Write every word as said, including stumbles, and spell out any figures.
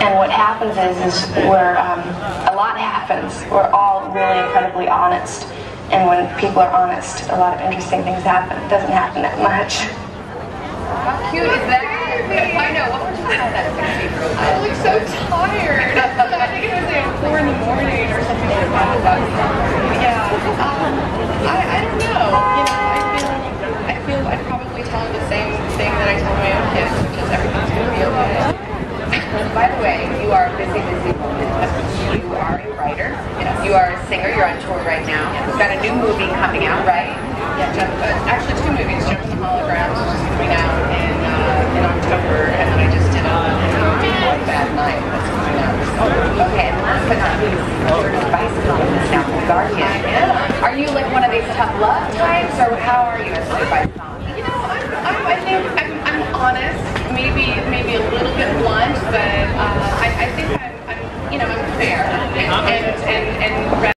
And what happens is, is where um, a lot happens. We're all really incredibly honest. And when people are honest, a lot of interesting things happen. It doesn't happen that much. How cute is that? I know. What would you call that sixteen year old? I look so tired. I think it was like four in the morning or something like that. Yeah. Um, I, I don't know. You know, I feel, I feel I'd probably tell him the same thing that I tell my own kids, which is everything's going to be okay. By the way, you are a busy, busy woman. You are a writer. You are a singer. You're on tour right now. You've got a new movie coming out, right? Yeah, Jump, uh, actually two movies. Jump in the Holograms, which is coming out in, uh, in October, and then I just did a movie, One Bad Night, that's coming out. Oh, okay, and last but not least, you're an advice columnist now from The Guardian. Yeah. Are you like one of these tough love types, or how are you as an advice columnist? You know, I'm, I'm, I think I'm, I'm honest, maybe maybe a little bit blunt, but uh, I, I think I'm, I'm, you know, I'm fair, and, and, and, and